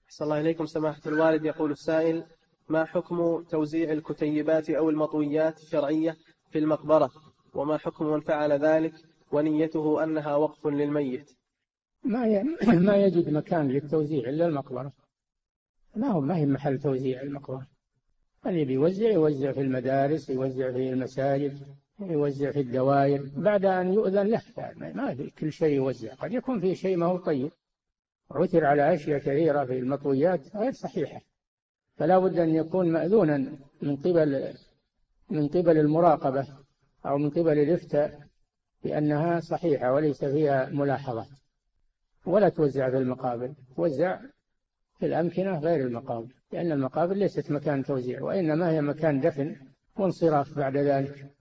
أحسن الله إليكم سماحة الوالد. يقول السائل: ما حكم توزيع الكتيبات أو المطويات الشرعية في المقبرة، وما حكم من فعل ذلك ونيته أنها وقف للميت؟ ما يجد مكان للتوزيع إلا المقبرة، ما هي محل توزيع المقبرة. اللي بيوزع يوزع في المدارس، يوزع في المساجد، يوزع في الدوائر بعد أن يؤذن له. ما في كل شيء يوزع، قد يكون في شيء ما هو طيب. عثر على أشياء كثيرة في المطويات غير صحيحة، فلا بد أن يكون مأذونا من قبل المراقبة أو من قبل الإفتاء بأنها صحيحة وليس فيها ملاحظات. ولا توزع في المقابر، توزع في الأمكنة غير المقابر، لأن المقابر ليست مكان توزيع، وإنما هي مكان دفن وانصراف بعد ذلك.